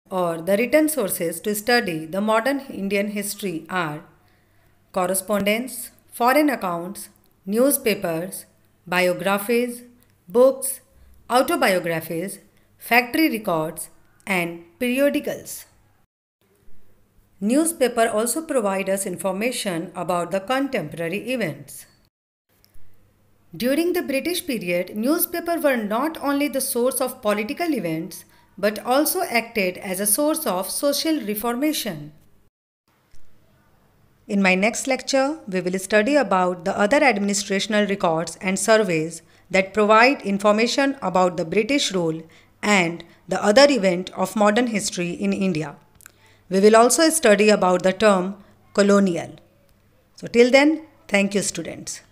or the written sources to study the modern Indian history are correspondence, foreign accounts, newspapers, biographies, books, autobiographies, factory records, and periodicals. Newspaper also provide us information about the contemporary events. During the British period, newspapers were not only the source of political events but also acted as a source of social reformation. In my next lecture, we will study about the other administrational records and surveys that provide information about the British rule and the other event of modern history in India. We will also study about the term colonial. So till then, thank you students.